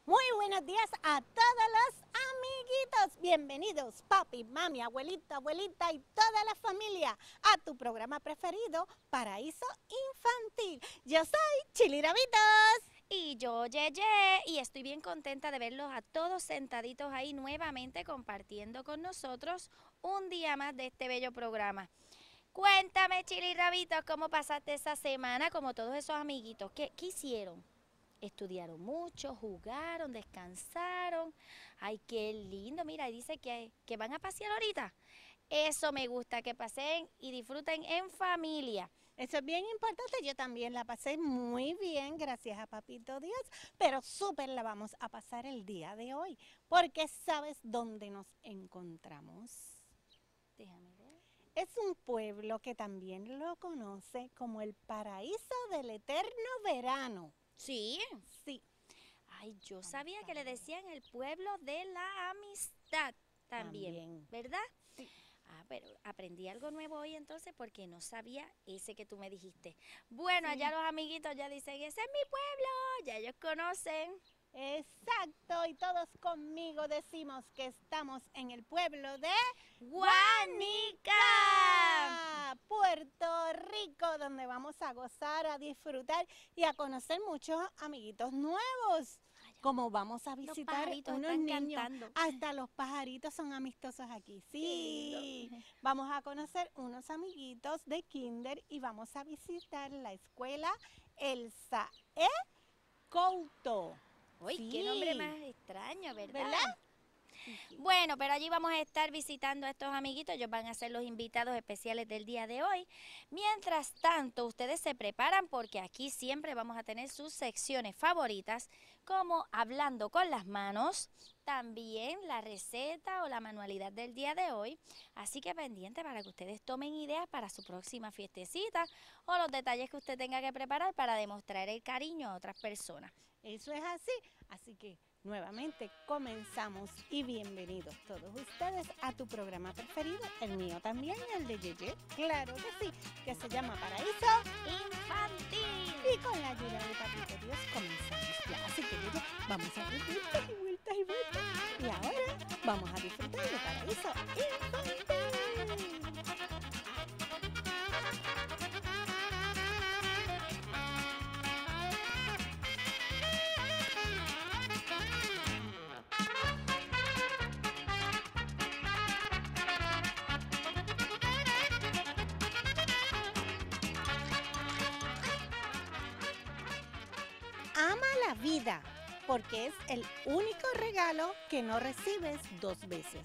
Muy buenos días a todos los amiguitos. Bienvenidos, papi, mami, abuelita, abuelita y toda la familia a tu programa preferido, Paraíso Infantil. Yo soy Chili Rabitos. Y yo, Yeye, y estoy bien contenta de verlos a todos sentaditos ahí nuevamente compartiendo con nosotros un día más de este bello programa. Cuéntame, Chili Rabitos, ¿cómo pasaste esa semana como todos esos amiguitos? ¿Qué hicieron? ¿Estudiaron mucho, jugaron, descansaron? Ay, qué lindo, mira, dice que van a pasear ahorita. Eso me gusta, que pasen y disfruten en familia. Eso es bien importante, yo también la pasé muy bien, gracias a Papito Dios, pero súper la vamos a pasar el día de hoy, porque ¿sabes dónde nos encontramos? Déjame ver. Es un pueblo que también lo conoce como el paraíso del eterno verano. ¿Sí? Sí. Ay, yo sabía que le decían el pueblo de la amistad también. ¿Verdad? Sí. Ah, pero aprendí algo nuevo hoy entonces porque no sabía ese que tú me dijiste. Bueno, Sí. allá los amiguitos ya dicen, ese es mi pueblo, ya ellos conocen. Exacto, y todos conmigo decimos que estamos en el pueblo de ¡Guanica! Puerto Rico, donde vamos a gozar, a disfrutar y a conocer muchos amiguitos nuevos. Como vamos a visitar unos niños, cantando. hasta los pajaritos son amistosos aquí. Sí, vamos a conocer unos amiguitos de kinder y vamos a visitar la escuela Elsa E. Couto. Uy, Sí. qué nombre más extraño, ¿verdad? ¿Verdad? Bueno, pero allí vamos a estar visitando a estos amiguitos, ellos van a ser los invitados especiales del día de hoy. Mientras tanto, ustedes se preparan porque aquí siempre vamos a tener sus secciones favoritas, como hablando con las manos, también la receta o la manualidad del día de hoy. Así que pendiente para que ustedes tomen ideas para su próxima fiestecita o los detalles que usted tenga que preparar para demostrar el cariño a otras personas. Eso es así que nuevamente comenzamos y bienvenidos todos ustedes a tu programa preferido, el mío también, el de Yeye, claro que sí, que se llama Paraíso Infantil. Y con la ayuda de Papito Dios comenzamos ya. Así que Yeye, vamos a dar vueltas y vueltas y vueltas. Y ahora vamos a disfrutar de Paraíso Infantil. Ama la vida, porque es el único regalo que no recibes dos veces.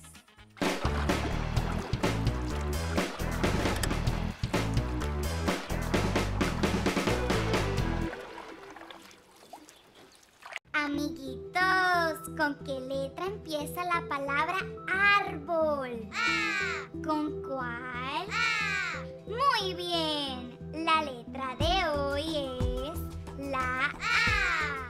Amiguitos, ¿con qué letra empieza la palabra árbol? ¡A! ¿Con cuál? ¡A! Muy bien, la letra de hoy es la A.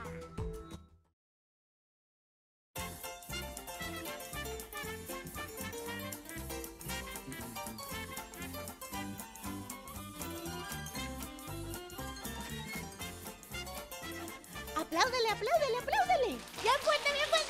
Apláudele, apláudele, apláudele. Bien fuerte, bien fuerte.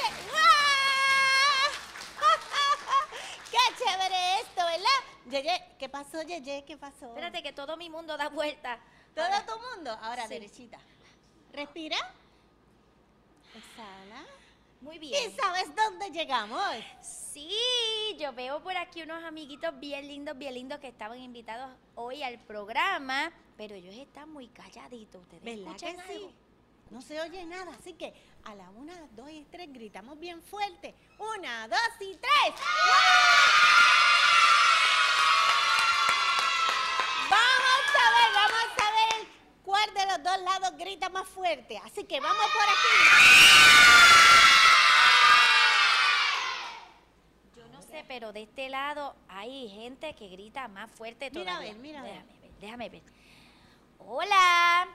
¡Qué chévere esto, ¿verdad? Yeye, ¿qué pasó, Yeye? ¿Qué pasó? Espérate que todo mi mundo da vuelta. ¿Todo Ahora, tu mundo? Ahora sí. derechita. Respira. Exhala. Muy ¿Y bien. sabes dónde llegamos? Sí, yo veo por aquí unos amiguitos bien lindos que estaban invitados hoy al programa, pero ellos están muy calladitos. ¿Ustedes ¿Verdad escuchan que algo? sí? No se oye nada, así que a la 1, 2 y 3 gritamos bien fuerte. 1, 2 y 3. Vamos a ver cuál de los dos lados grita más fuerte. Así que vamos por aquí. Yo no sé, pero de este lado hay gente que grita más fuerte Mira a todavía. ver, mira a ver. Déjame ver. ¡Hola!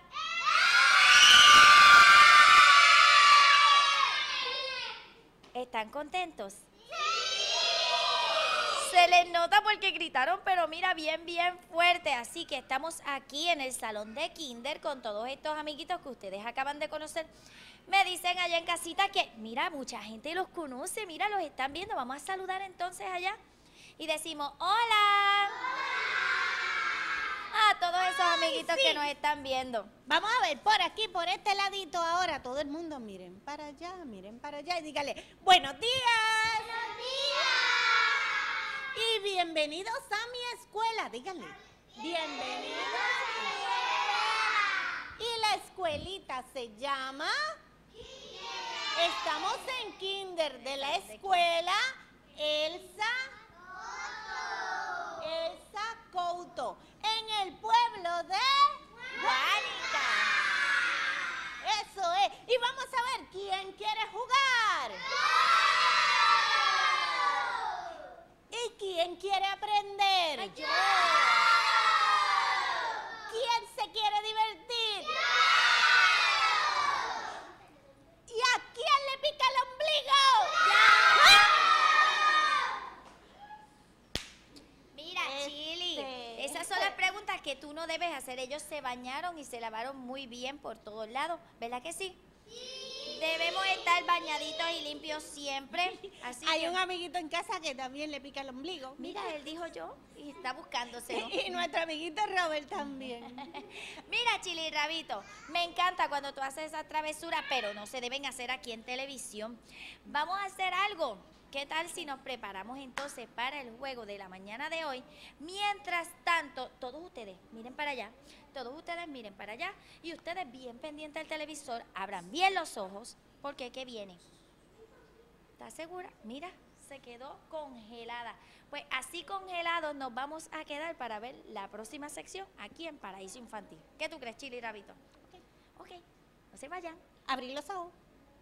¿Están contentos? Se les nota porque gritaron, pero mira, bien fuerte. Así que estamos aquí en el salón de kinder con todos estos amiguitos que ustedes acaban de conocer. Me dicen allá en casita que, mira, mucha gente los conoce, mira, los están viendo. Vamos a saludar entonces allá. Y decimos, ¡hola! A todos esos amiguitos que nos están viendo. Vamos a ver, por aquí, por este ladito ahora, todo el mundo miren para allá y dígale, ¡buenos días! ¡Buenos días! Y bienvenidos a mi escuela, díganle. Bienvenidos a mi escuela. Y la escuelita se llama... Estamos en kinder de la escuela Elsa Couto, en el pueblo de Guánica. Eso es. Y vamos a ver quién quiere jugar. ¿Y quién quiere aprender? Yo. ¿Quién se quiere divertir? ¿Y a quién le pica el ombligo? Mira, Chili, esas son las preguntas que tú no debes hacer. Ellos se bañaron y se lavaron muy bien por todos lados, ¿verdad que sí? Sí. Debemos estar bañaditos y limpios siempre. Así Hay que, un amiguito en casa que también le pica el ombligo. mira, él dijo yo y está buscándoselo. Y nuestro amiguito Robert también. Mira, Chili y Rabito, me encanta cuando tú haces esas travesuras, pero no se deben hacer aquí en televisión. Vamos a hacer algo. ¿Qué tal si nos preparamos entonces para el juego de la mañana de hoy? Mientras tanto, todos ustedes miren para allá, todos ustedes miren para allá y ustedes bien pendientes del televisor, abran bien los ojos, porque ¿qué viene? ¿Estás segura? Mira, se quedó congelada. Pues así congelados nos vamos a quedar para ver la próxima sección aquí en Paraíso Infantil. ¿Qué tú crees, Chili y Rabito? Ok, no se vayan. Abrir los ojos.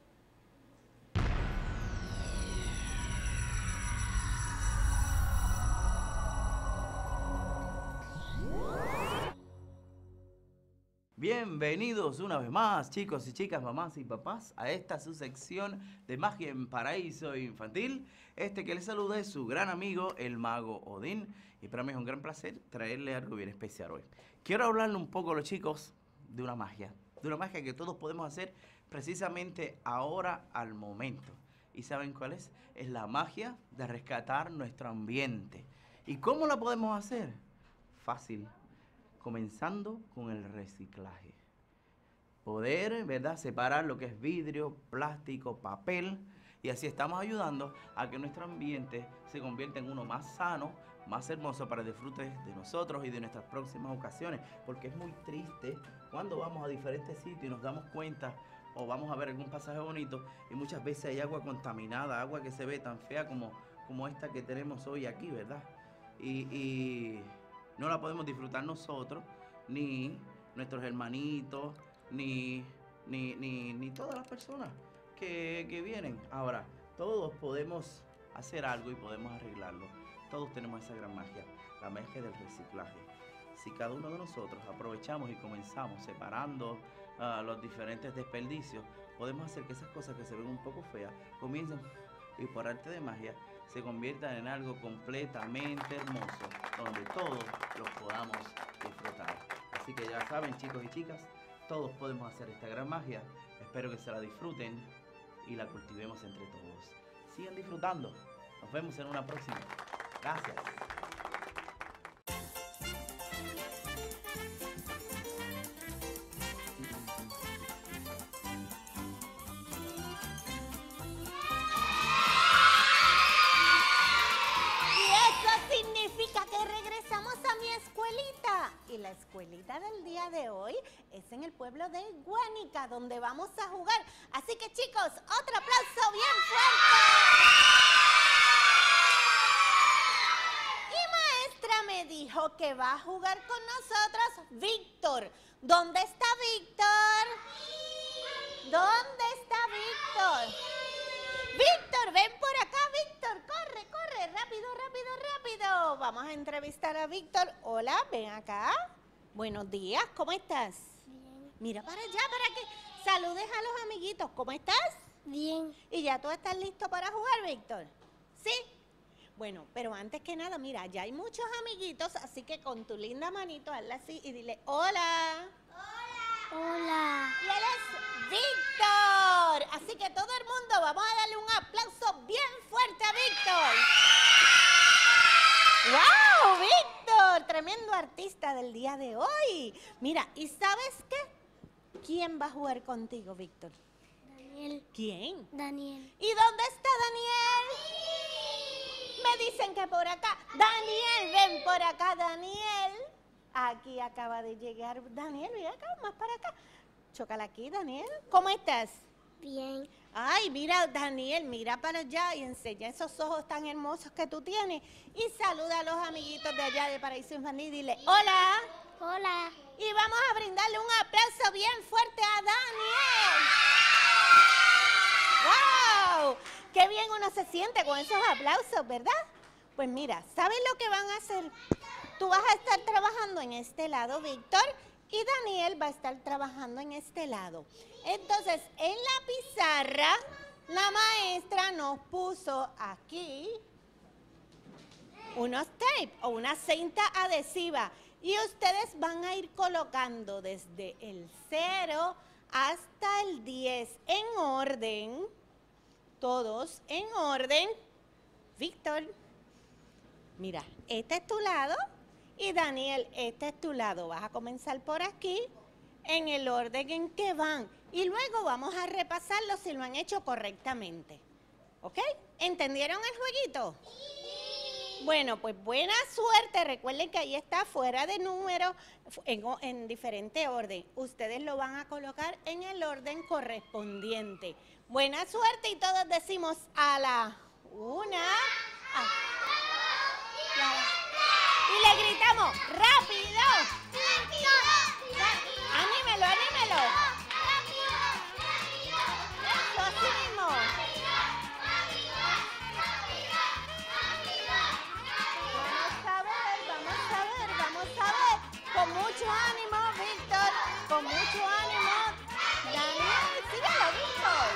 Bienvenidos una vez más, chicos y chicas, mamás y papás, a esta su sección de Magia en Paraíso Infantil. Este que les saluda es su gran amigo, el Mago Odín. Y para mí es un gran placer traerle algo bien especial hoy. Quiero hablarle un poco a los chicos de una magia que todos podemos hacer precisamente ahora, al momento. ¿Y saben cuál es? Es la magia de rescatar nuestro ambiente. ¿Y cómo la podemos hacer? Fácil. Comenzando con el reciclaje. Poder, ¿verdad?, separar lo que es vidrio, plástico, papel, y así estamos ayudando a que nuestro ambiente se convierta en uno más sano, más hermoso para el disfrute de nosotros y de nuestras próximas ocasiones, porque es muy triste cuando vamos a diferentes sitios y nos damos cuenta o vamos a ver algún pasaje bonito y muchas veces hay agua contaminada, agua que se ve tan fea como esta que tenemos hoy aquí, ¿verdad? Y no la podemos disfrutar nosotros, ni nuestros hermanitos, ni todas las personas que vienen. Ahora, todos podemos hacer algo y podemos arreglarlo. Todos tenemos esa gran magia, la magia del reciclaje. Si cada uno de nosotros aprovechamos y comenzamos separando los diferentes desperdicios, podemos hacer que esas cosas que se ven un poco feas comiencen y por arte de magia se conviertan en algo completamente hermoso, donde todos los podamos disfrutar. Así que ya saben, chicos y chicas, todos podemos hacer esta gran magia. Espero que se la disfruten y la cultivemos entre todos. Sigan disfrutando. Nos vemos en una próxima. Gracias. Y la escuelita del día de hoy es en el pueblo de Guánica, donde vamos a jugar. Así que chicos, otro aplauso bien fuerte. Y maestra me dijo que va a jugar con nosotros Víctor. ¿Dónde está Víctor? ¿Dónde está Víctor? Víctor, ven por acá, Víctor. Corre, corre, rápido, rápido, rápido. Vamos a entrevistar a Víctor. Hola, ven acá. Buenos días, ¿cómo estás? Bien. Mira para allá para que saludes a los amiguitos. ¿Cómo estás? Bien. ¿Y ya tú estás listo para jugar, Víctor? ¿Sí? Bueno, pero antes que nada, mira, ya hay muchos amiguitos, así que con tu linda manito hazla así y dile, hola. Hola. Hola. Y él es Víctor. Así que todo el mundo vamos a darle un aplauso bien fuerte a Víctor. ¡Wow, Víctor! Tremendo artista del día de hoy. Mira, ¿y sabes qué? ¿Quién va a jugar contigo, Víctor? Daniel. ¿Quién? Daniel. ¿Y dónde está Daniel? Me dicen que por acá. Daniel, ven por acá, Daniel. Aquí acaba de llegar Daniel. Ven acá, más para acá. Chócala aquí, Daniel. ¿Cómo estás? Bien. Ay, mira, Daniel, mira para allá y enseña esos ojos tan hermosos que tú tienes. Y saluda a los amiguitos de allá de Paraíso Infantil. Dile, hola. Hola. Y vamos a brindarle un aplauso bien fuerte a Daniel. ¡Wow! Qué bien uno se siente con esos aplausos, ¿verdad? Pues mira, ¿sabes lo que van a hacer? Tú vas a estar trabajando en este lado, Víctor, y Daniel va a estar trabajando en este lado. Entonces, en la pizarra, la maestra nos puso aquí unos tape o una cinta adhesiva. Y ustedes van a ir colocando desde el 0 hasta el 10 en orden. Todos en orden. Víctor, mira, este es tu lado. Y Daniel, este es tu lado. Vas a comenzar por aquí en el orden en que van. Y luego vamos a repasarlo si lo han hecho correctamente. ¿Ok? ¿Entendieron el jueguito? Bueno, pues buena suerte. Recuerden que ahí está fuera de número en diferente orden. Ustedes lo van a colocar en el orden correspondiente. Buena suerte y todos decimos a la una. Y le gritamos, ¡rápido! ¡Anímelo, anímelo! Eso, así mismo. Vamos a ver. Con mucho ánimo, Víctor. Con mucho ánimo. Daniel, síguelo, Víctor.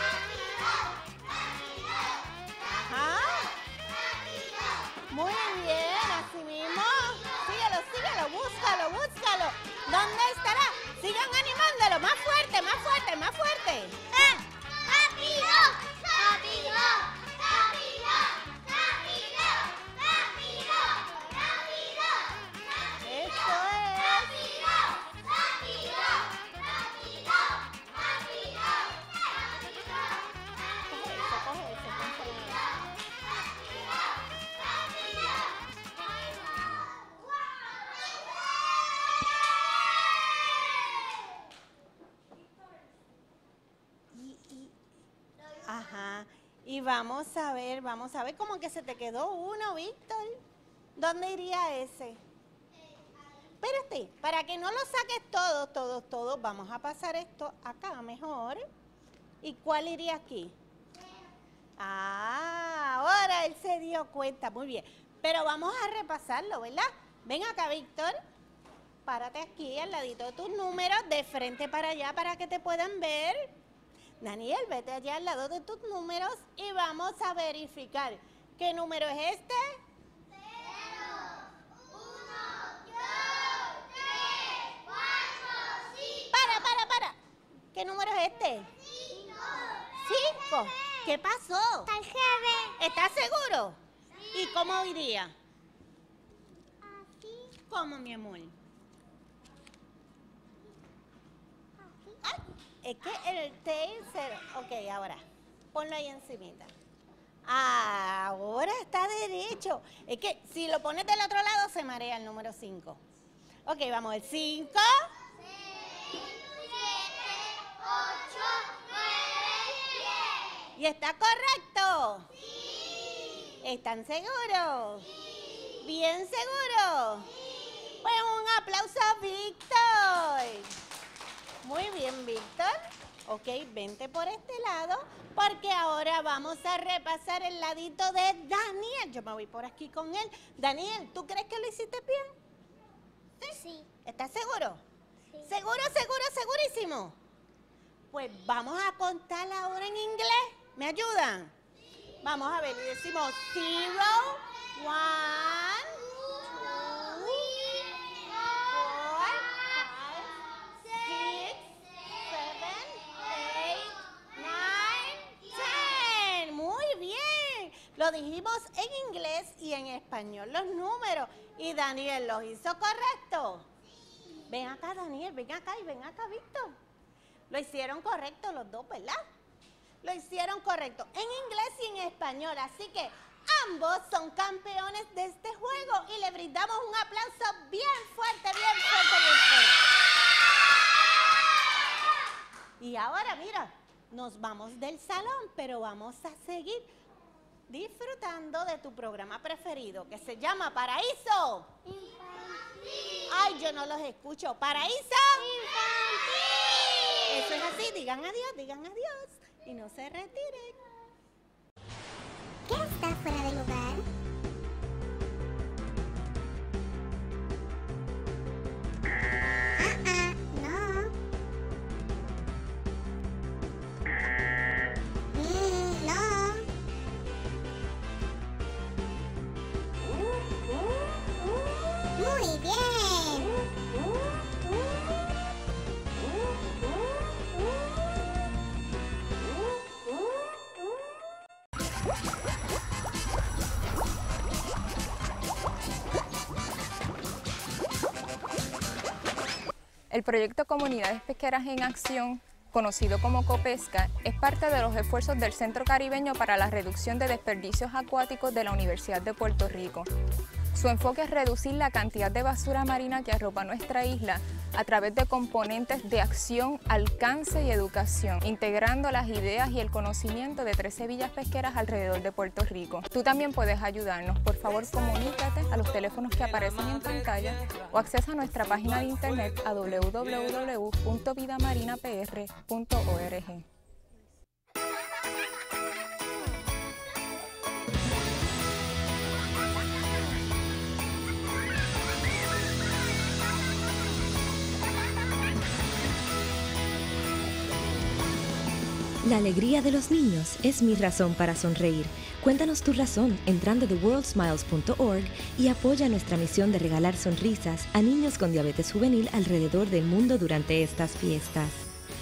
Ajá. Muy bien, así mismo. Síguelo, búscalo. ¿Dónde estará? Sigan animándolo, más fuerte, más fuerte, más fuerte. ¡Rápido! Eso es. Coge eso, concentra. Ajá. Y vamos a ver como que se te quedó uno, Víctor. ¿Dónde iría ese? Espérate, para que no lo saques todos, vamos a pasar esto acá mejor. ¿Y cuál iría aquí? Ah, ahora él se dio cuenta, muy bien. Pero vamos a repasarlo, ¿verdad? Ven acá, Víctor. Párate aquí al ladito de tus números, de frente para allá para que te puedan ver. Daniel, vete allá al lado de tus números y vamos a verificar. ¿Qué número es este? 0, 1, 2, 3, 4, 5. Para. ¿Qué número es este? 5. ¿Qué pasó? Está al revés. ¿Estás seguro? Sí. ¿Y cómo iría? Así. ¿Cómo, mi amor? Ay, es que el tail se... Ok, ahora, ponlo ahí encimita. Ahora está derecho. Es que si lo pones del otro lado se marea el número 5. Ok, vamos, el 5. 6, 7, 8, 9, 10. ¿Y está correcto? Sí. ¿Están seguros? Sí. ¿Bien seguros? Sí. Pues un aplauso a Víctor. Muy bien, Víctor. Ok, vente por este lado, porque ahora vamos a repasar el ladito de Daniel. Yo me voy por aquí con él. Daniel, ¿tú crees que lo hiciste bien? Sí. ¿Estás seguro? Sí. Segurísimo. Pues vamos a contar ahora en inglés. ¿Me ayudan? Sí. Vamos a ver, y decimos 0, 1, 2, 3, 4, 5, 6, Lo dijimos en inglés y en español los números. Y Daniel los hizo correcto. Ven acá, Daniel, ven acá y ven acá, Víctor. Lo hicieron correcto los dos, ¿verdad? Lo hicieron correcto en inglés y en español. Así que ambos son campeones de este juego y le brindamos un aplauso bien fuerte, bien fuerte, bien fuerte. Y ahora, mira, nos vamos del salón, pero vamos a seguir disfrutando de tu programa preferido, que se llama Paraíso Infantil. Ay, yo no los escucho. ¿Paraíso Infantil? Eso es así, digan adiós y no se retiren. ¿Qué está fuera de lugar? No. No. Muy bien. El proyecto Comunidades Pesqueras en Acción, conocido como COPESCA, es parte de los esfuerzos del Centro Caribeño para la Reducción de Desperdicios Acuáticos de la Universidad de Puerto Rico. Su enfoque es reducir la cantidad de basura marina que arropa nuestra isla a través de componentes de acción, alcance y educación, integrando las ideas y el conocimiento de 13 villas pesqueras alrededor de Puerto Rico. Tú también puedes ayudarnos. Por favor, comunícate a los teléfonos que aparecen en pantalla o accesa a nuestra página de internet a www.vidamarinapr.org. La alegría de los niños es mi razón para sonreír. Cuéntanos tu razón entrando a theworldsmiles.org y apoya nuestra misión de regalar sonrisas a niños con diabetes juvenil alrededor del mundo durante estas fiestas.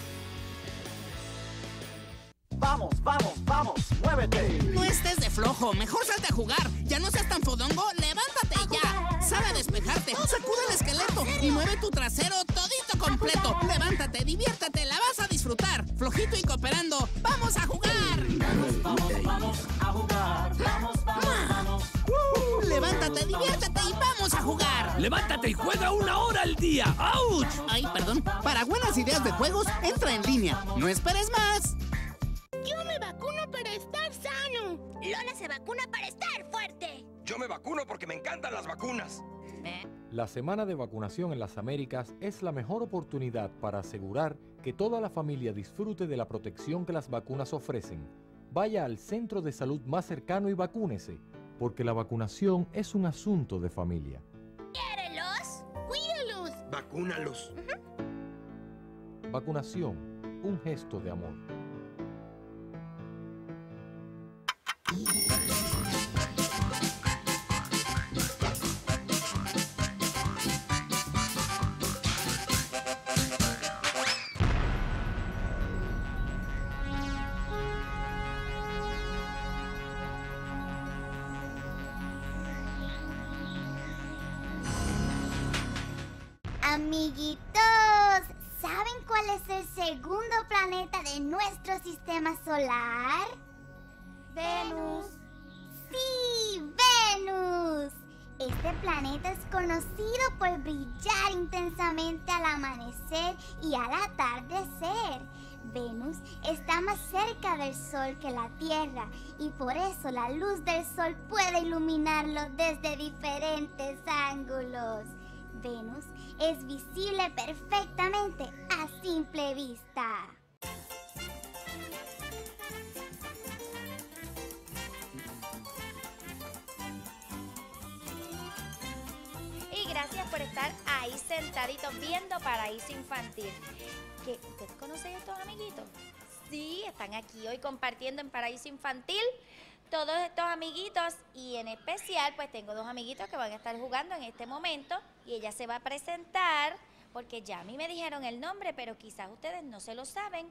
Vamos, vamos, vamos, muévete. No estés de flojo, mejor salte a jugar. Ya no seas tan fodongo, levántate ya. Sal a despejarte, sacude el esqueleto y mueve tu trasero todito completo. Levántate, diviértete, la vas a disfrutar. Flojito y cooperando, ¡vamos a jugar! Vamos, vamos a jugar. Vamos, vamos. Levántate, diviértete y vamos a jugar. ¡Levántate y juega 1 hora al día! ¡Auch! Ay, perdón. Para buenas ideas de juegos, entra en línea. No esperes más. Yo me vacuno para estar sano. Lola se vacuna para estar fuerte. Yo me vacuno porque me encantan las vacunas. La Semana de Vacunación en las Américas es la mejor oportunidad para asegurar que toda la familia disfrute de la protección que las vacunas ofrecen. Vaya al centro de salud más cercano y vacúnese, porque la vacunación es un asunto de familia. ¡Quiérelos! ¡Cuídalos! Vacúnalos. Vacunación, un gesto de amor. Amiguitos, ¿saben cuál es el segundo planeta de nuestro sistema solar? Venus. ¡Sí, Venus! Este planeta es conocido por brillar intensamente al amanecer y al atardecer. Venus está más cerca del Sol que la Tierra y por eso la luz del Sol puede iluminarlo desde diferentes ángulos. Venus es visible perfectamente a simple vista. Y gracias por estar ahí sentaditos viendo Paraíso Infantil. ¿Ustedes conocen a estos amiguitos? Sí, están aquí hoy compartiendo en Paraíso Infantil todos estos amiguitos y en especial pues tengo 2 amiguitos que van a estar jugando en este momento y ella se va a presentar porque ya a mí me dijeron el nombre, pero quizás ustedes no se lo saben.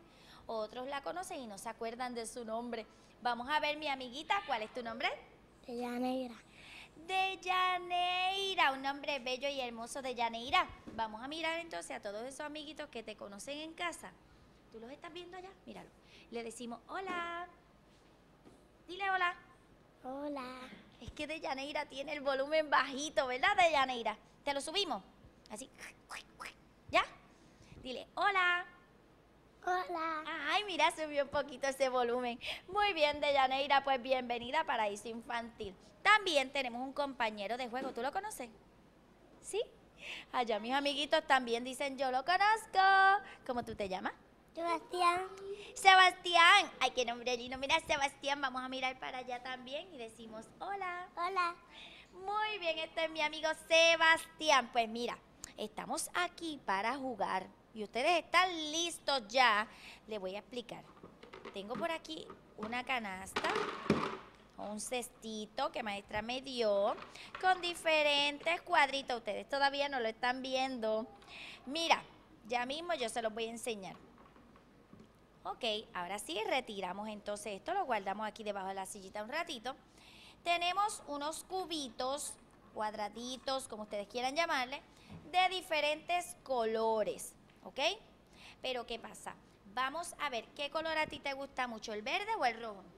Otros la conocen y no se acuerdan de su nombre. Vamos a ver, mi amiguita, ¿cuál es tu nombre? Deyaneira. Deyaneira, un nombre bello y hermoso, Deyaneira. Vamos a mirar entonces a todos esos amiguitos que te conocen en casa. ¿Tú los estás viendo allá? Míralo. Le decimos hola. Dile hola. Hola. Es que Deyaneira tiene el volumen bajito, ¿verdad, Deyaneira? ¿Te lo subimos? Así. ¿Ya? Dile hola. Hola. Ay, mira, subió un poquito ese volumen. Muy bien, Deyaneira, pues bienvenida a Paraíso Infantil. También tenemos un compañero de juego. ¿Tú lo conoces? ¿Sí? Allá mis amiguitos también dicen, yo lo conozco. ¿Cómo tú te llamas? Sebastián. Sebastián. Ay, qué nombre lindo. Mira, Sebastián, vamos a mirar para allá también y decimos, hola. Hola. Muy bien, este es mi amigo Sebastián. Pues mira, estamos aquí para jugar. Y ustedes están listos ya. Les voy a explicar. Tengo por aquí una canasta, un cestito que maestra me dio, con diferentes cuadritos. Ustedes todavía no lo están viendo. Mira, ya mismo yo se los voy a enseñar. Ok, ahora sí, retiramos entonces esto, lo guardamos aquí debajo de la sillita un ratito. Tenemos unos cubitos, cuadraditos, como ustedes quieran llamarle, de diferentes colores, ¿ok? Pero ¿qué pasa? Vamos a ver, ¿qué color a ti te gusta mucho, el verde o el rojo?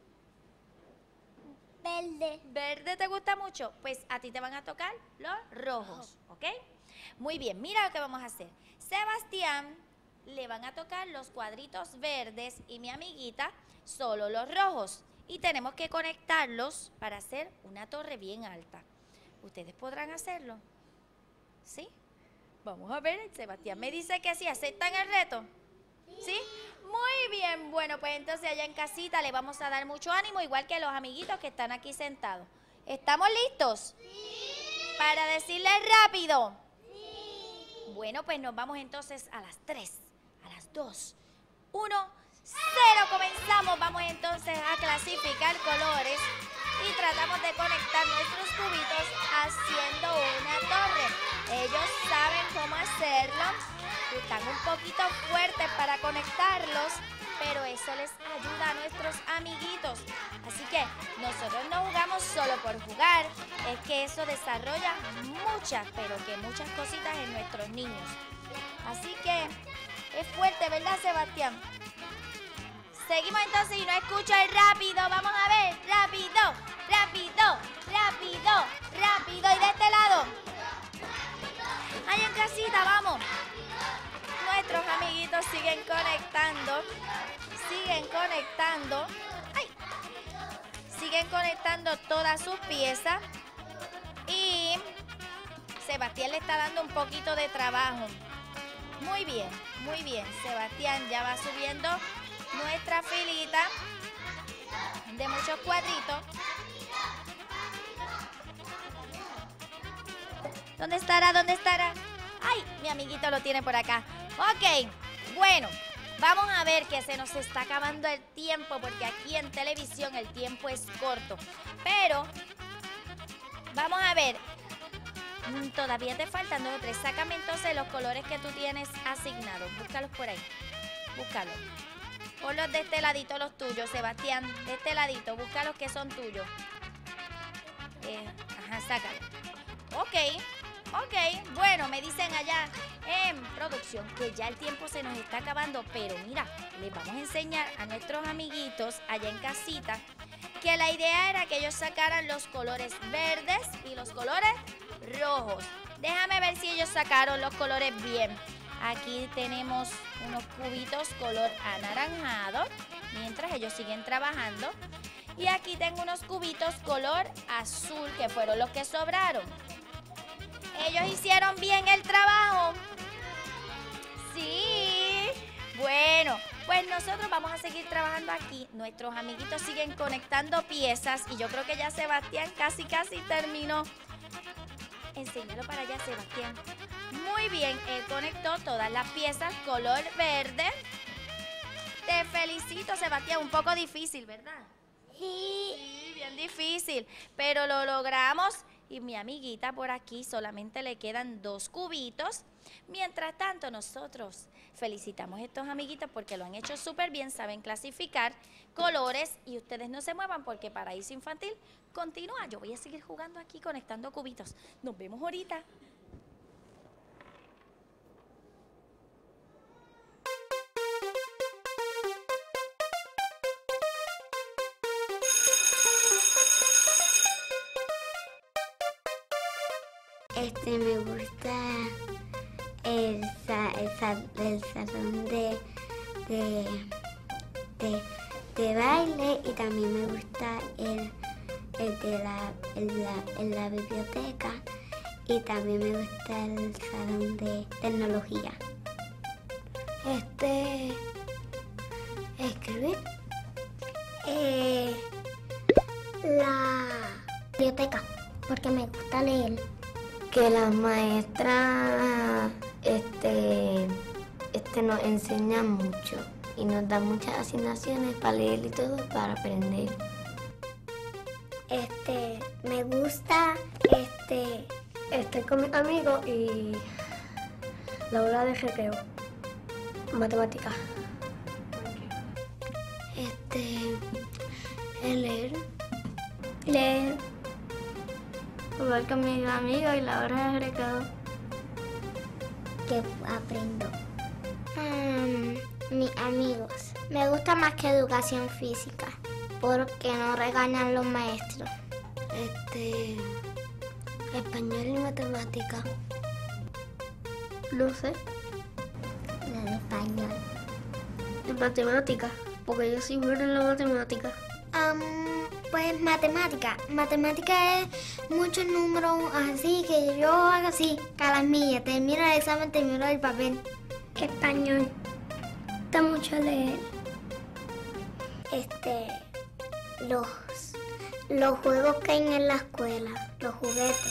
Verde. ¿Verde te gusta mucho? Pues a ti te van a tocar los rojos, ¿ok? Muy bien, mira lo que vamos a hacer. Sebastián le van a tocar los cuadritos verdes y mi amiguita solo los rojos. Y tenemos que conectarlos para hacer una torre bien alta. ¿Ustedes podrán hacerlo? ¿Sí? Vamos a ver, Sebastián me dice que sí. ¿Aceptan el reto? ¿Sí? Muy bien, bueno, pues entonces allá en casita le vamos a dar mucho ánimo, igual que los amiguitos que están aquí sentados. ¿Estamos listos? Sí. Para decirles rápido. Sí. Bueno, pues nos vamos entonces a las 3, a las 2, 1, 0. Comenzamos, vamos entonces a clasificar colores y tratamos de conectar nuestros cubitos haciendo una torre. Ellos saben cómo hacerlo. Están un poquito fuertes para conectarlos, pero eso les ayuda a nuestros amiguitos. Así que nosotros no jugamos solo por jugar, es que eso desarrolla muchas, pero que muchas cositas en nuestros niños. Así que es fuerte, ¿verdad, Sebastián? Seguimos entonces y no escucho el rápido. Vamos a ver, rápido, rápido, rápido, rápido. Y de este lado. Ahí en casita, vamos. Nuestros amiguitos siguen conectando. ¡Ay! Siguen conectando todas sus piezas. Y Sebastián le está dando un poquito de trabajo. Muy bien, muy bien. Sebastián ya va subiendo nuestra filita de muchos cuadritos. ¿Dónde estará? ¿Dónde estará? ¡Ay! Mi amiguito lo tiene por acá. Ok, bueno, vamos a ver que se nos está acabando el tiempo porque aquí en televisión el tiempo es corto. Pero, vamos a ver, todavía te faltan 2 o 3. Sácame entonces los colores que tú tienes asignados. Búscalos por ahí, búscalos. Ponlos de este ladito los tuyos, Sebastián, de este ladito, busca los que son tuyos. Ajá, sácalo. Ok, bueno, me dicen allá en producción que ya el tiempo se nos está acabando, pero mira, les vamos a enseñar a nuestros amiguitos allá en casita que la idea era que ellos sacaran los colores verdes y los colores rojos. Déjame ver si ellos sacaron los colores bien. Aquí tenemos unos cubitos color anaranjado, mientras ellos siguen trabajando. Y aquí tengo unos cubitos color azul, que fueron los que sobraron. ¿Ellos hicieron bien el trabajo? Sí. Bueno, pues nosotros vamos a seguir trabajando aquí. Nuestros amiguitos siguen conectando piezas y yo creo que ya Sebastián casi terminó. Enséñalo para allá, Sebastián. Muy bien, él conectó todas las piezas color verde. Te felicito, Sebastián. Un poco difícil, ¿verdad? Sí, bien difícil, pero lo logramos. Y mi amiguita por aquí solamente le quedan 2 cubitos. Mientras tanto, nosotros Felicitamos a estos amiguitos porque lo han hecho súper bien, saben clasificar colores y ustedes no se muevan porque Paraíso Infantil continúa. Yo voy a seguir jugando aquí conectando cubitos. Nos vemos ahorita. Me gusta el salón de baile y también me gusta el de la biblioteca y también me gusta el salón de tecnología. Escribir. La biblioteca, porque me gusta leer. Que las maestras nos enseñan mucho y nos dan muchas asignaciones para leer y todo para aprender. Me gusta estoy con mis amigos y la hora de recreo, matemáticas. Leer. Jugar con mis amigos y la hora de recreo. ¿Qué aprendo? Mis amigos. Me gusta más que educación física, porque no regañan los maestros. Español y matemática. No sé. La de español. De matemática, porque yo soy buena en la matemática. Pues matemática. Matemática es muchos números así que yo hago así, calamilla. Termino el examen, termino el papel. Español. Me gusta mucho leer. Los juegos que hay en la escuela, los juguetes.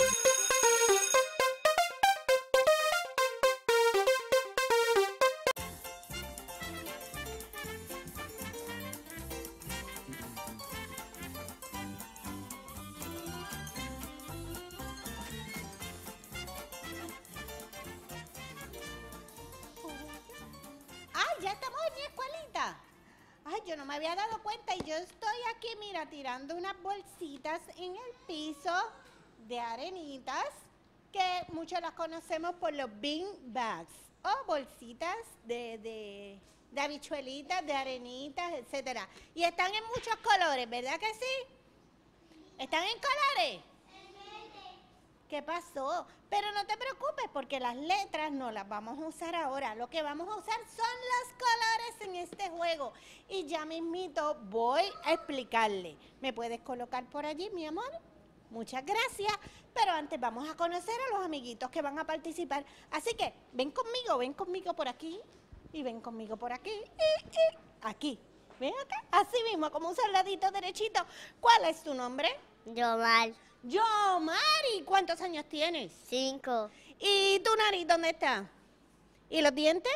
Ya estamos en mi escuelita. Ay, yo no me había dado cuenta y yo estoy aquí, mira, tirando unas bolsitas en el piso de arenitas que muchos las conocemos por los bean bags o bolsitas de habichuelitas, de arenitas, etcétera. Y están en muchos colores, ¿verdad que sí? ¿Están en colores? ¿Qué pasó? Pero no te preocupes porque las letras no las vamos a usar ahora. Lo que vamos a usar son los colores en este juego. Y ya mismito voy a explicarle. ¿Me puedes colocar por allí, mi amor? Muchas gracias. Pero antes vamos a conocer a los amiguitos que van a participar. Así que ven conmigo por aquí. Y ven conmigo por aquí. Y aquí. Ven acá. Así mismo, como un soldadito derechito. ¿Cuál es tu nombre? Yomar. Yomari, ¿cuántos años tienes? 5. ¿Y tu nariz dónde está? ¿Y los dientes?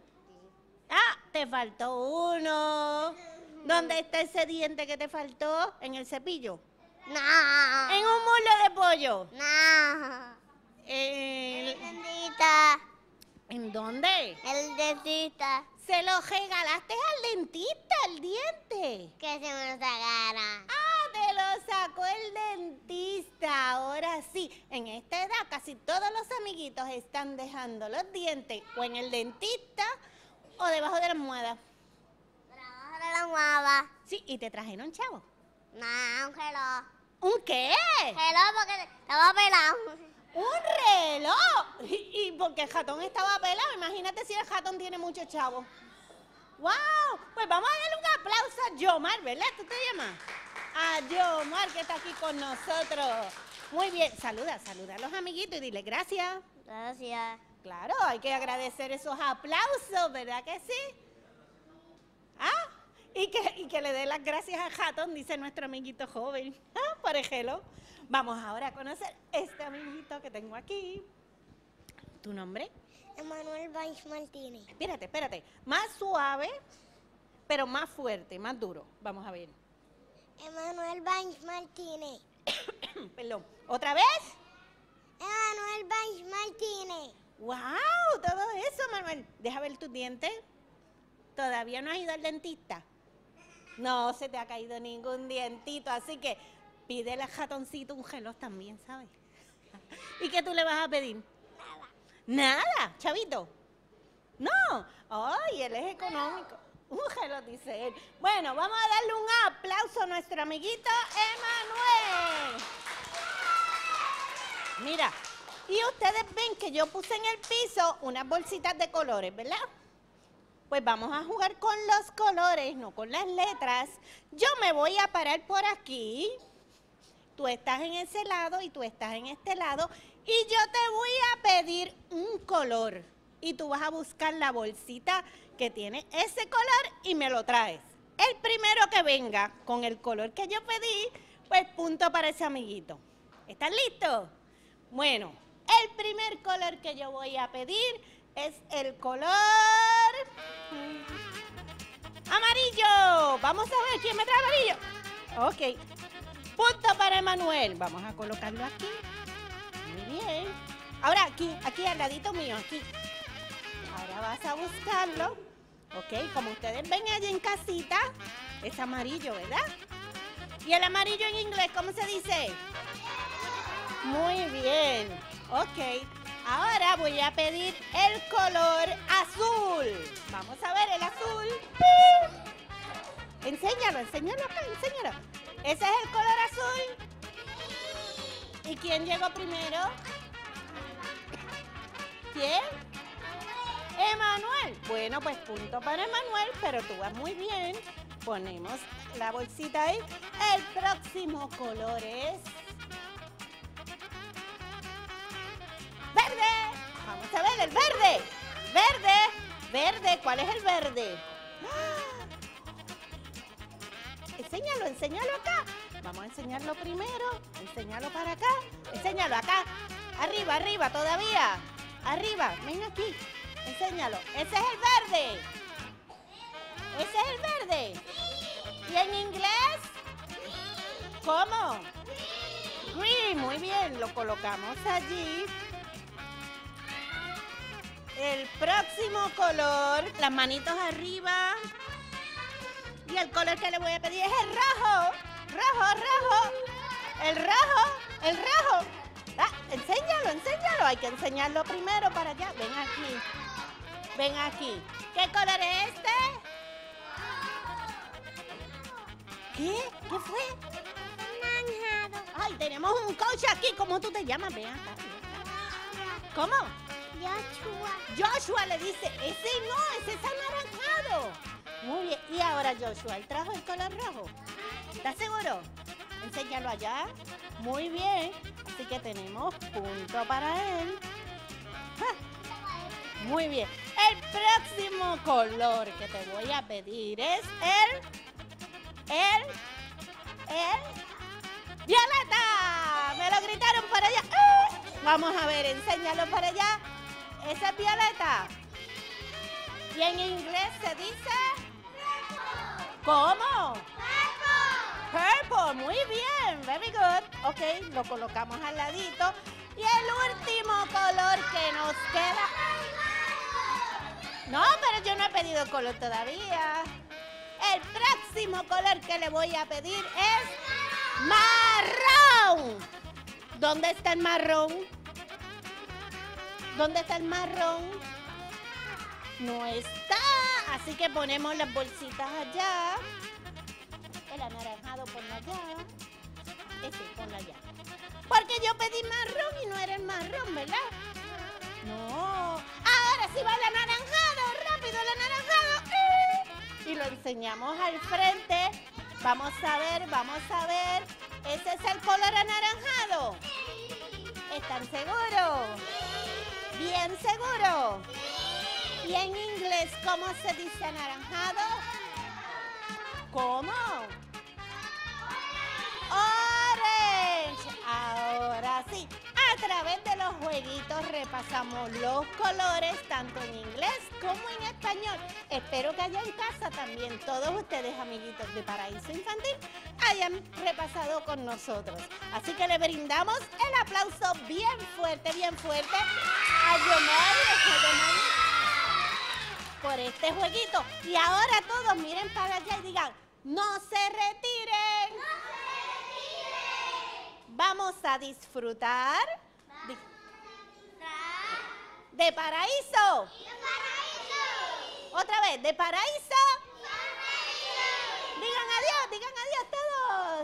Ah, te faltó uno. ¿Dónde está ese diente que te faltó? ¿En el cepillo? No. ¿En un muslo de pollo? No. El dentista. ¿En dónde? El dentista. Se lo regalaste al dentista, el diente. Que se me lo sacara. Te lo sacó el dentista, ahora sí. En esta edad casi todos los amiguitos están dejando los dientes o en el dentista o debajo de la almohada. Debajo de la almohada. Sí, ¿y te trajeron chavo? No, un reloj. ¿Un qué? Reloj porque estaba pelado. ¡Un reloj! ¿Y porque el ratón estaba pelado? Imagínate si el ratón tiene mucho chavo. ¡Wow! Pues vamos a darle un aplauso a Yomar, ¿verdad? ¿Tú te llamas? A Yomar, que está aquí con nosotros. Muy bien, saluda a los amiguitos y dile gracias. Gracias. Claro, hay que agradecer esos aplausos, ¿verdad que sí? ¿Ah? Y que le dé las gracias al ratón, dice nuestro amiguito joven. ¿Ah? Por ejemplo, vamos ahora a conocer este amiguito que tengo aquí. ¿Tu nombre? Emanuel Baix Martínez. Espérate. Más suave, pero más fuerte, más duro. Vamos a ver. Emanuel Baix Martínez. Perdón. ¿Otra vez? Emanuel Baix Martínez. ¡Wow! Todo eso, Manuel. Deja ver tus dientes. ¿Todavía no has ido al dentista? No se te ha caído ningún dientito, así que pídele al ratoncito un reloj también, ¿sabes? ¿Y qué tú le vas a pedir? Nada. ¿Nada, chavito? No. Ay, él es económico. Un reloj, dice él. Bueno, vamos a darle un aplauso a nuestro amiguito Emanuel. Mira, y ustedes ven que yo puse en el piso unas bolsitas de colores, ¿verdad? Pues vamos a jugar con los colores, no con las letras. Yo me voy a parar por aquí. Tú estás en ese lado y tú estás en este lado. Y yo te voy a pedir un color. Y tú vas a buscar la bolsita que tiene ese color y me lo traes. El primero que venga con el color que yo pedí, pues punto para ese amiguito. ¿Están listos? Bueno, el primer color que yo voy a pedir es el color amarillo. Vamos a ver quién me trae amarillo. Ok. Punto para Emanuel. Vamos a colocarlo aquí. Muy bien. Ahora aquí al ladito mío, aquí. Ahora vas a buscarlo. Ok, como ustedes ven allí en casita, es amarillo, ¿verdad? Y el amarillo en inglés, ¿cómo se dice? Muy bien. Ok. Ahora voy a pedir el color azul. Vamos a ver el azul. Enséñalo acá, enséñalo. Ese es el color azul. ¿Y quién llegó primero? ¿Quién? Emanuel. Bueno, pues punto para Emanuel, pero tú vas muy bien. Ponemos la bolsita ahí. El próximo color es verde. Vamos a ver el verde. Verde. ¿Cuál es el verde? ¡Ah! Enséñalo acá. Vamos a enseñarlo primero. Enséñalo para acá. Enséñalo acá. Arriba todavía. Arriba, ven aquí. Enséñalo. Ese es el verde. Ese es el verde. ¿Y en inglés? ¿Cómo? Green. Muy bien, lo colocamos allí. El próximo color, las manitos arriba. Y el color que le voy a pedir es el rojo. Rojo. El rojo. Ah, enséñalo. Hay que enseñarlo primero para allá. Ven aquí. ¿Qué color es este? ¿Qué? ¿Qué fue? Anaranjado. Ay, tenemos un coach aquí. ¿Cómo tú te llamas? Ven acá. ¿Cómo? Joshua le dice, ese es anaranjado. Muy bien. Y ahora Joshua, ¿él trajo el color rojo? ¿Estás seguro? Enséñalo allá. Muy bien. Así que tenemos punto para él. Muy bien. El próximo color que te voy a pedir es el violeta. Me lo gritaron para allá. Vamos a ver, enséñalo para allá. Ese es violeta. Y en inglés se dice... ¿Cómo? Purple. Muy bien. Very good. Ok, lo colocamos al ladito. Y el último color que nos queda... No, pero yo no he pedido color todavía. El próximo color que le voy a pedir es marrón. ¿Dónde está el marrón? ¿Dónde está el marrón? No está. Así que ponemos las bolsitas allá. El anaranjado ponlo allá. Ponlo allá. Porque yo pedí marrón y no era el marrón, ¿verdad? No. Ahora sí va el anaranjado. Rápido el anaranjado. Y lo enseñamos al frente. Vamos a ver. ¿Ese es el color anaranjado? ¿Están seguros? ¿Bien seguros? ¿Y en inglés cómo se dice anaranjado? ¿Cómo? Orange. Ahora sí, a través de los jueguitos repasamos los colores tanto en inglés como en español. Espero que allá en casa también todos ustedes, amiguitos de Paraíso Infantil, hayan repasado con nosotros. Así que le brindamos el aplauso bien fuerte a Yomari por este jueguito. Y ahora todos miren para allá y digan, ¡no se retiren! ¡No se retiren! Vamos a disfrutar de Paraíso. Otra vez, de Paraíso. Digan adiós todos.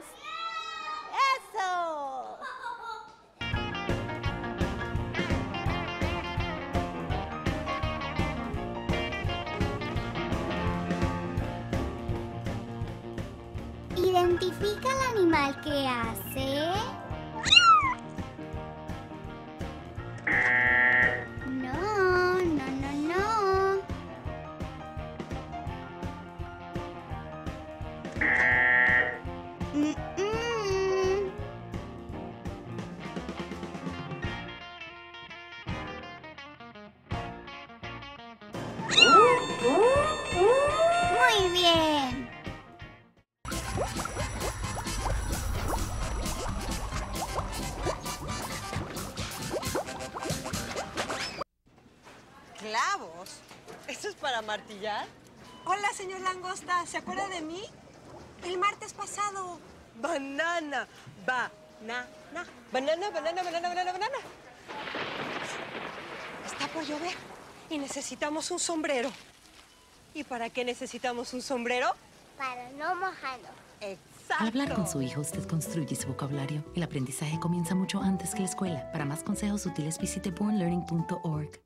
Eso. Identifica el animal que hace. No. Muy bien. ¿Clavos? ¿Esto es para martillar? Hola, señor Langosta. ¿Se acuerda de mí? El martes pasado. Banana. Banana. Está por llover y necesitamos un sombrero. ¿Y para qué necesitamos un sombrero? Para no mojarnos. Exacto. Al hablar con su hijo, usted construye su vocabulario. El aprendizaje comienza mucho antes que la escuela. Para más consejos útiles, visite bornlearning.org.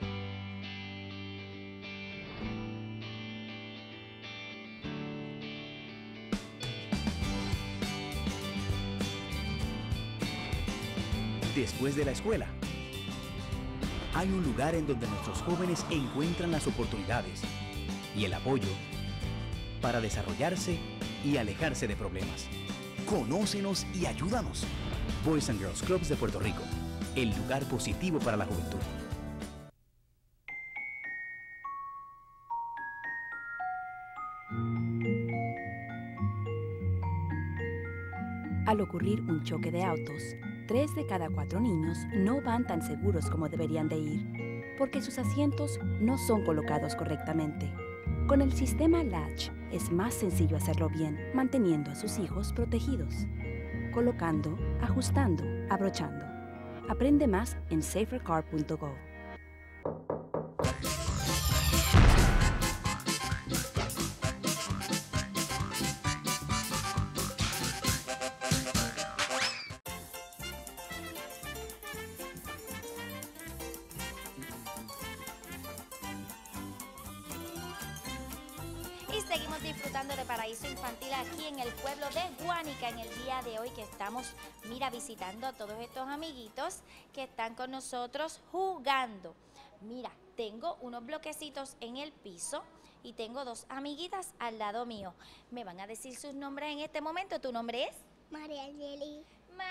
Después de la escuela, hay un lugar en donde nuestros jóvenes encuentran las oportunidades y el apoyo para desarrollarse y alejarse de problemas. Conócenos y ayúdanos. Boys and Girls Clubs de Puerto Rico, el lugar positivo para la juventud. Al ocurrir un choque de autos, 3 de cada 4 niños no van tan seguros como deberían de ir, porque sus asientos no son colocados correctamente. Con el sistema Latch es más sencillo hacerlo bien, manteniendo a sus hijos protegidos. Colocando, ajustando, abrochando. Aprende más en safercar.go. Y seguimos disfrutando de Paraíso Infantil aquí en el pueblo de Guánica en el día de hoy que estamos, mira, visitando a todos estos amiguitos que están con nosotros jugando. Mira, tengo unos bloquecitos en el piso y tengo 2 amiguitas al lado mío. Me van a decir sus nombres en este momento. ¿Tu nombre es? María Angeli.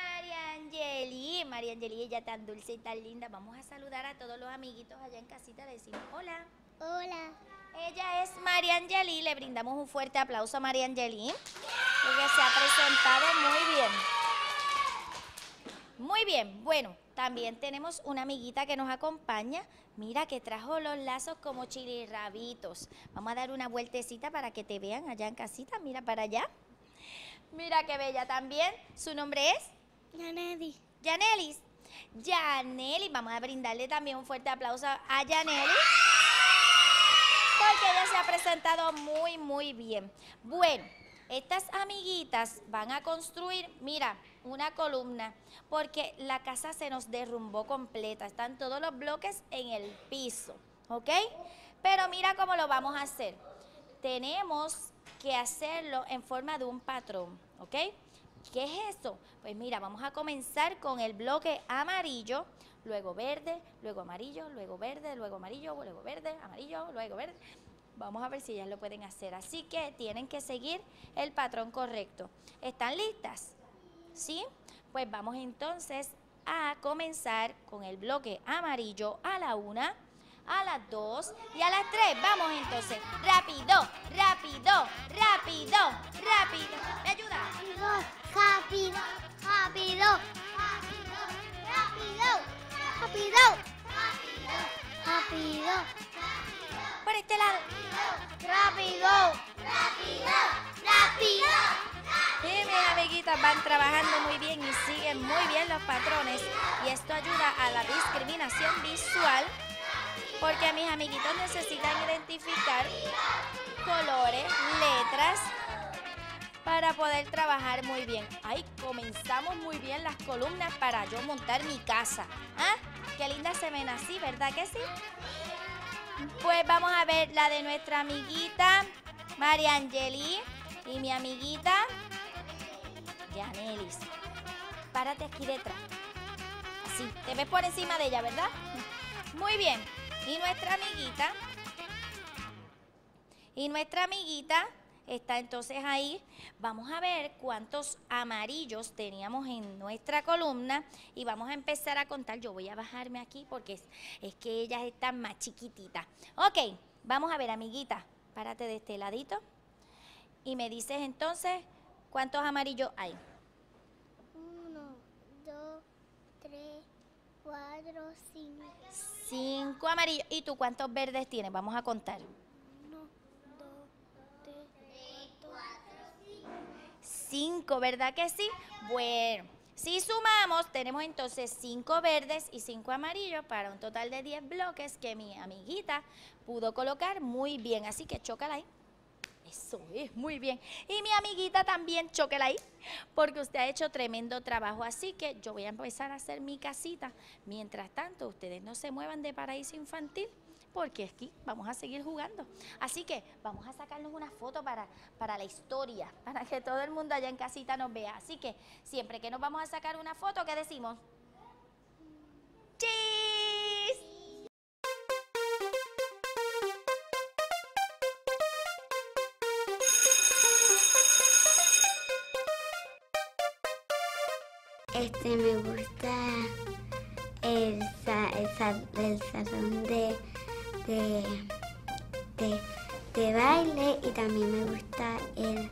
María Angeli, ella tan dulce y tan linda. Vamos a saludar a todos los amiguitos allá en casita. Decimos hola. Hola. Ella es María Angeli, le brindamos un fuerte aplauso a María Angeli, porque se ha presentado muy bien. Muy bien, bueno, también tenemos una amiguita que nos acompaña, mira que trajo los lazos como chilirrabitos. Vamos a dar una vueltecita para que te vean allá en casita, mira para allá. Mira qué bella también, ¿su nombre es? Yaneli. Yaneli, vamos a brindarle también un fuerte aplauso a Yaneli. Porque ella se ha presentado muy bien. Bueno, estas amiguitas van a construir, mira, una columna, porque la casa se nos derrumbó completa. Están todos los bloques en el piso, ¿ok? Pero mira cómo lo vamos a hacer. Tenemos que hacerlo en forma de un patrón, ¿ok? ¿Qué es eso? Pues mira, vamos a comenzar con el bloque amarillo, luego verde, luego amarillo, luego verde, luego amarillo, luego verde, amarillo, luego verde. Vamos a ver si ellas lo pueden hacer. Así que tienen que seguir el patrón correcto. ¿Están listas? ¿Sí? Pues vamos entonces a comenzar con el bloque amarillo a la 1, a las 2 y a las 3. Vamos entonces. Rápido, rápido, rápido, rápido. ¿Me ayuda? Rápido, rápido, rápido, rápido, rápido, rápido, por este lado. Rápido, rápido, rápido. Y mis amiguitas van trabajando muy bien y siguen muy bien los patrones. Y esto ayuda a la discriminación visual, porque mis amiguitos necesitan identificar colores, letras, para poder trabajar muy bien. Ahí comenzamos muy bien las columnas para yo montar mi casa. ¿Ah? Qué lindas se ven así, ¿verdad que sí? Pues vamos a ver la de nuestra amiguita María Angeli y mi amiguita Yanelis. Párate aquí detrás. Así, te ves por encima de ella, ¿verdad? Muy bien. Y nuestra amiguita está entonces ahí. Vamos a ver cuántos amarillos teníamos en nuestra columna y vamos a empezar a contar. Yo voy a bajarme aquí porque es que ellas están más chiquititas. Ok, vamos a ver, amiguita. Párate de este ladito y me dices entonces cuántos amarillos hay. 1, 2, 3, 4, 5. 5 amarillos. ¿Y tú cuántos verdes tienes? Vamos a contar. 1, 2, 3, 4, 5. 5, ¿verdad que sí? Bueno, si sumamos, tenemos entonces 5 verdes y 5 amarillos para un total de 10 bloques que mi amiguita pudo colocar muy bien. Así que chócala ahí. Eso es, muy bien. Y mi amiguita también, chóquela ahí, porque usted ha hecho tremendo trabajo. Así que yo voy a empezar a hacer mi casita. Mientras tanto, ustedes no se muevan de Paraíso Infantil, porque aquí vamos a seguir jugando. Así que vamos a sacarnos una foto para la historia, para que todo el mundo allá en casita nos vea. Así que siempre que nos vamos a sacar una foto, ¿qué decimos? ¡Cheese! Me gusta el salón de baile y también me gusta el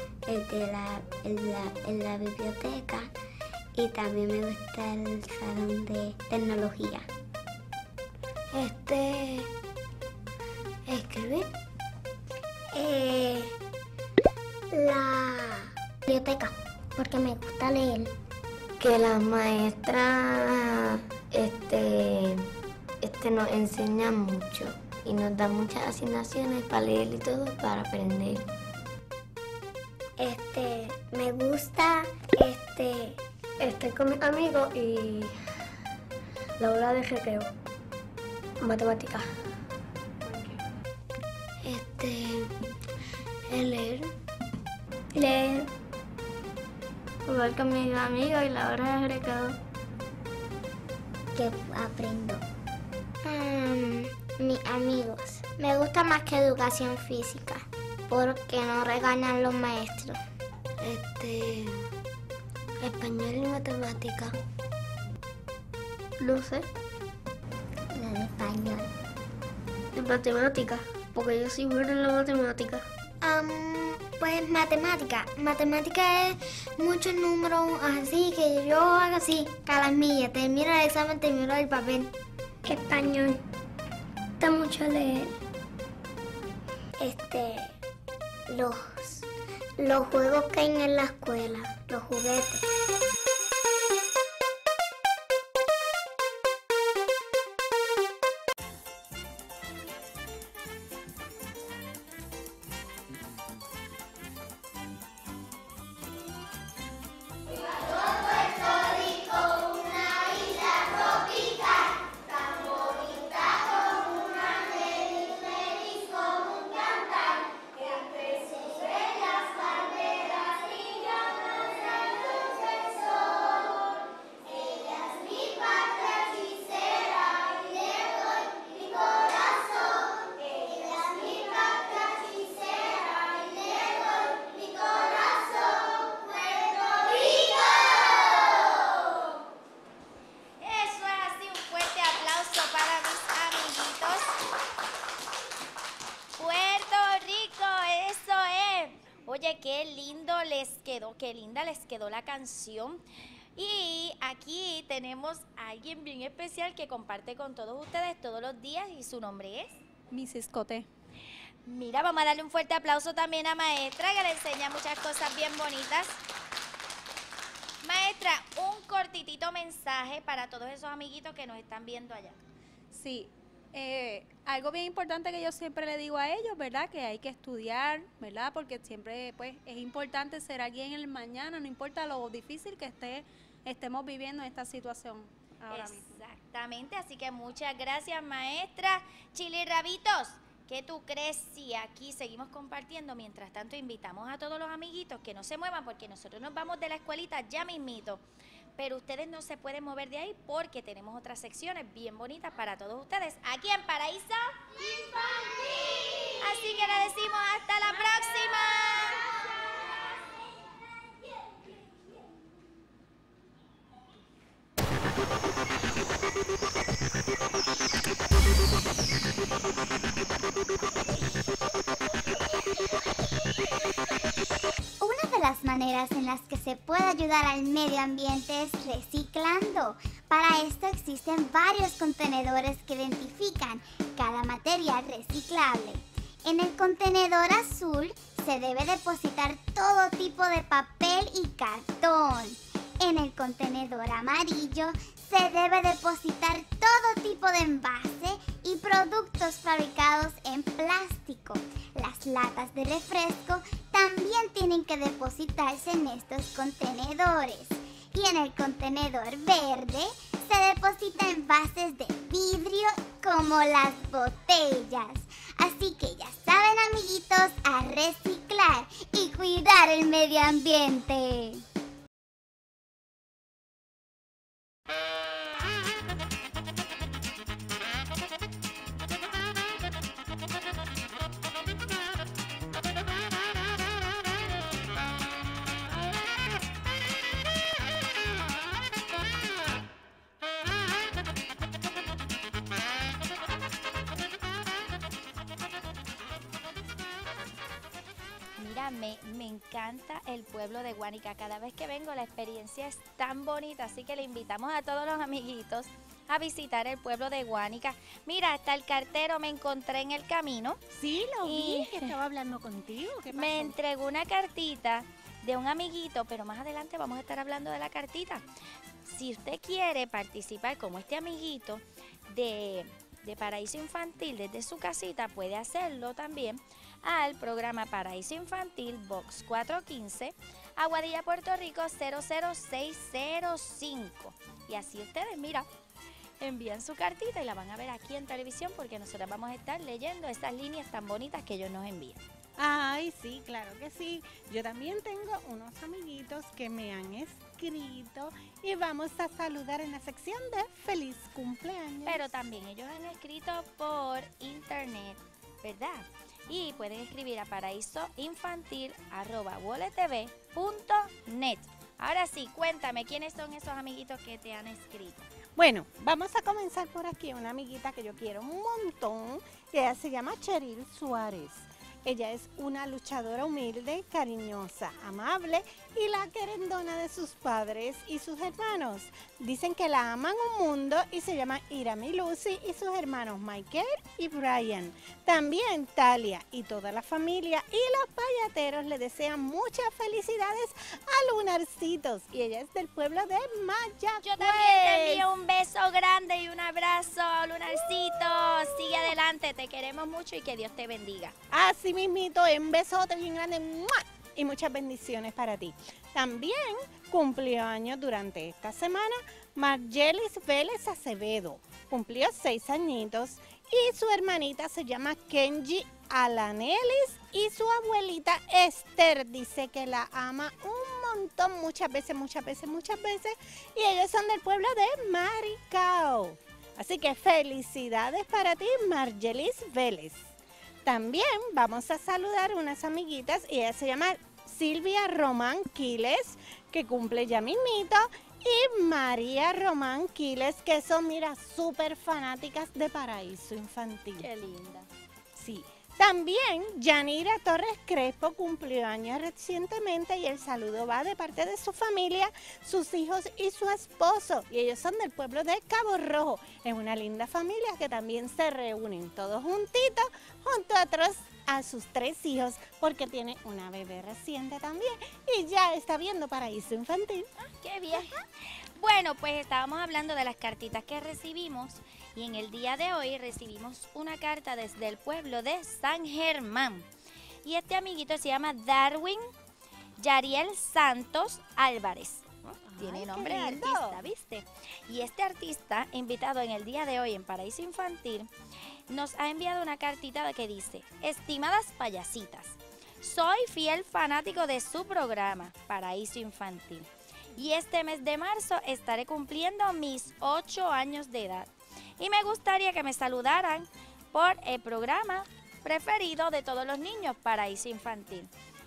de la biblioteca y también me gusta el salón de tecnología. Escribir. La biblioteca, porque me gusta leer. Que las maestras nos enseñan mucho y nos dan muchas asignaciones para leer y todo para aprender. Me gusta estoy con mis amigos y la hora de recreo, matemáticas. Leer. Jugar con mis amigos y la hora de recreo. ¿Qué aprendo? Mis amigos. Me gusta más que educación física, porque no regañan los maestros. Español y matemática. Luces. La de español. De matemática, porque yo soy buena en la matemática. Pues matemática. Matemática es muchos números así que yo hago así, calamilla. Termino el examen, termino el papel. Español. Está mucho leer. Los juegos que hay en la escuela, los juguetes. bueno, qué linda les quedó la canción. Y aquí tenemos a alguien bien especial que comparte con todos ustedes todos los días y su nombre es Mrs. Coté. Mira, vamos a darle un fuerte aplauso también a Maestra, que le enseña muchas cosas bien bonitas. Maestra, un cortitito mensaje para todos esos amiguitos que nos están viendo allá. Sí, algo bien importante que yo siempre le digo a ellos, ¿verdad? Que hay que estudiar, ¿verdad? Porque siempre pues es importante ser alguien en el mañana, no importa lo difícil que estemos viviendo en esta situación ahora mismo. Exactamente, así que muchas gracias, Maestra. Chili Rabitos, ¿qué tú crees si aquí seguimos compartiendo? Mientras tanto, invitamos a todos los amiguitos que no se muevan porque nosotros nos vamos de la escuelita ya mismito. Pero ustedes no se pueden mover de ahí porque tenemos otras secciones bien bonitas para todos ustedes aquí en Paraíso Infantil. Así que le decimos hasta la próxima. Una de las maneras en las que se puede ayudar al medio ambiente es reciclando. Para esto existen varios contenedores que identifican cada material reciclable. En el contenedor azul se debe depositar todo tipo de papel y cartón. En el contenedor amarillo se debe depositar todo tipo de envase y productos fabricados en plástico. Las latas de refresco también tienen que depositarse en estos contenedores. Y en el contenedor verde se deposita envases de vidrio como las botellas. Así que ya saben, amiguitos, a reciclar y cuidar el medio ambiente. Mira, me encanta el pueblo de Guánica. Cada vez que vengo la experiencia es tan bonita, así que le invitamos a todos los amiguitos a visitar el pueblo de Guánica. Mira, hasta el cartero me encontré en el camino. Sí, lo vi, que estaba hablando contigo. ¿Qué pasó? Me entregó una cartita de un amiguito, pero más adelante vamos a estar hablando de la cartita. Si usted quiere participar como este amiguito de Paraíso Infantil desde su casita, puede hacerlo también al programa Paraíso Infantil Box 415, Aguadilla, Puerto Rico 00605. Y así ustedes, mira, envían su cartita y la van a ver aquí en televisión porque nosotros vamos a estar leyendo esas líneas tan bonitas que ellos nos envían. Ay, sí, claro que sí. Yo también tengo unos amiguitos que me han escrito y vamos a saludar en la sección de feliz cumpleaños. Pero también ellos han escrito por internet, ¿verdad? Y pueden escribir a paraísoinfantil@woletv.net. Ahora sí, cuéntame, ¿quiénes son esos amiguitos que te han escrito? Bueno, vamos a comenzar por aquí. Una amiguita que yo quiero un montón, que ella se llama Cheryl Suárez. Ella es una luchadora humilde, cariñosa, amable y la querendona de sus padres y sus hermanos. Dicen que la aman un mundo y se llama Irami Lucy y sus hermanos Michael y Brian. También Talia y toda la familia y los payateros le desean muchas felicidades a Lunarcitos. Y ella es del pueblo de Mayagüez. Yo también te envío un beso grande y un abrazo, Lunarcito. Sigue adelante, te queremos mucho y que Dios te bendiga. Así mismito, un besote bien grande. ¡Mua! Y muchas bendiciones para ti. También cumplió años durante esta semana Margelis Vélez Acevedo. Cumplió 6 añitos y su hermanita se llama Kenji Alanelis y su abuelita Esther dice que la ama un montón, muchas veces. Y ellos son del pueblo de Maricao. Así que felicidades para ti, Margelis Vélez. También vamos a saludar unas amiguitas y ella se llama Silvia Román Quiles, que cumple ya mismito, y María Román Quiles, que son, mira, súper fanáticas de Paraíso Infantil. Qué linda. Sí. También Yanira Torres Crespo cumplió años recientemente y el saludo va de parte de su familia, sus hijos y su esposo. Y ellos son del pueblo de Cabo Rojo. Es una linda familia que también se reúnen todos juntitos junto a sus 3 hijos, porque tiene una bebé reciente también y ya está viendo Paraíso Infantil. ¡Qué bien! Bueno, pues estábamos hablando de las cartitas que recibimos y en el día de hoy recibimos una carta desde el pueblo de San Germán. Y este amiguito se llama Darwin Yariel Santos Álvarez. Tiene nombre de artista, ¿viste? Y este artista, invitado en el día de hoy en Paraíso Infantil, nos ha enviado una cartita que dice: estimadas payasitas, soy fiel fanático de su programa, Paraíso Infantil. Y este mes de marzo estaré cumpliendo mis 8 años de edad. Y me gustaría que me saludaran por el programa preferido de todos los niños, Paraíso Infantil.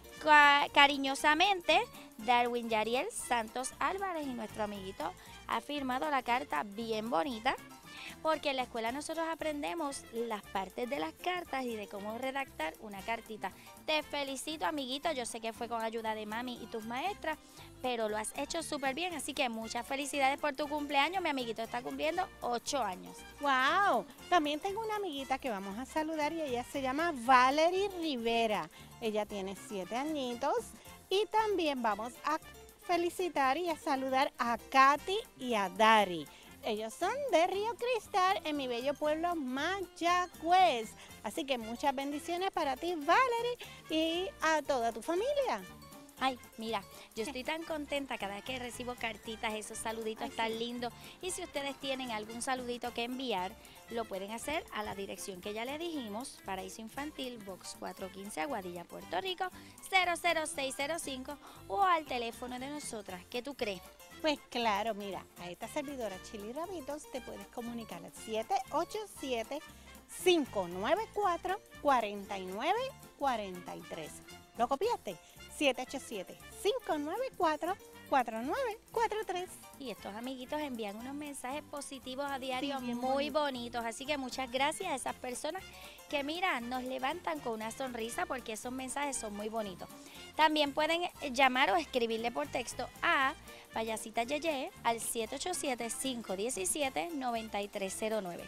Cariñosamente, Darwin Yariel Santos Álvarez. Y nuestro amiguito ha firmado la carta bien bonita, porque en la escuela nosotros aprendemos las partes de las cartas y de cómo redactar una cartita. Te felicito, amiguito, yo sé que fue con ayuda de mami y tus maestras, pero lo has hecho súper bien, así que muchas felicidades por tu cumpleaños. Mi amiguito está cumpliendo 8 años. ¡Wow! También tengo una amiguita que vamos a saludar y ella se llama Valerie Rivera. Ella tiene 7 añitos y también vamos a felicitar y a saludar a Katy y a Dari. Ellos son de Río Cristal, en mi bello pueblo Mayagüez. Así que muchas bendiciones para ti, Valerie, y a toda tu familia. Ay, mira, yo estoy tan contenta cada vez que recibo cartitas, esos saluditos tan lindos. Y si ustedes tienen algún saludito que enviar, lo pueden hacer a la dirección que ya le dijimos, Paraíso Infantil, Box 415, Aguadilla, Puerto Rico, 00605, o al teléfono de nosotras. ¿Qué tú crees? Pues claro, mira, a esta servidora Chili Rabitos te puedes comunicar al 787-594-4943. ¿Lo copiaste? 787-594-4943. Y estos amiguitos envían unos mensajes positivos a diario muy bonitos. Así que muchas gracias a esas personas que, mira, nos levantan con una sonrisa, porque esos mensajes son muy bonitos. También pueden llamar o escribirle por texto a Payasita Yeye al 787-517-9309.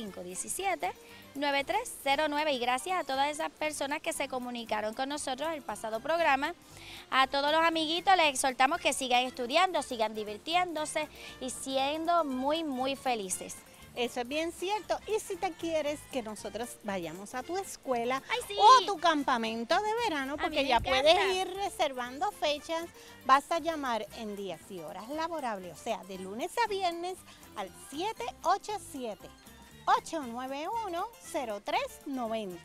517-9309. Y gracias a todas esas personas que se comunicaron con nosotros el pasado programa. A todos los amiguitos les exhortamos que sigan estudiando, sigan divirtiéndose y siendo muy, muy felices. Eso es bien cierto. Y si te quieres que nosotros vayamos a tu escuela sí, o a tu campamento de verano, porque ya puedes ir reservando fechas, vas a llamar en días y horas laborables, o sea, de lunes a viernes al 787-891-0390.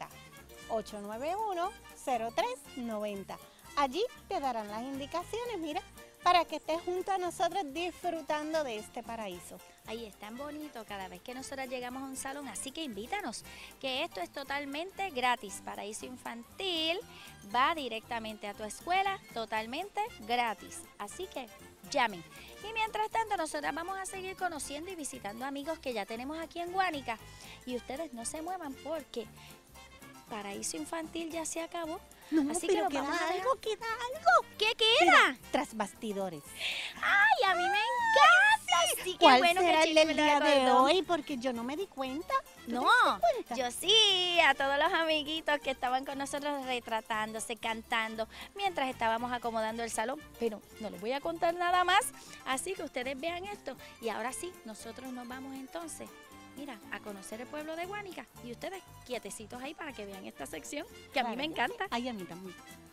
891-0390. Allí te darán las indicaciones, mira, para que estés junto a nosotros disfrutando de este paraíso. Ahí es tan bonito cada vez que nosotros llegamos a un salón, así que invítanos, que esto es totalmente gratis. Paraíso Infantil va directamente a tu escuela, totalmente gratis. Así que llamen. Y mientras tanto, nosotras vamos a seguir conociendo y visitando amigos que ya tenemos aquí en Guánica. Y ustedes no se muevan, porque Paraíso Infantil ya se acabó. No, así pero que queda vamos a dejar. algo, queda algo. ¿Qué queda? Tras bastidores. ¡Ay, a mí me encanta! Sí, qué ¿Cuál bueno será que el Chili del me lo día de recordó. hoy? Porque yo no me di cuenta. ¿Tú No, te diste cuenta? yo sí, a todos los amiguitos que estaban con nosotros retratándose, cantando, mientras estábamos acomodando el salón, pero no les voy a contar nada más, así que ustedes vean esto. Y ahora sí, nosotros nos vamos entonces, mira, a conocer el pueblo de Guánica, y ustedes quietecitos ahí para que vean esta sección, que a mí me encanta. Ay, a mí también.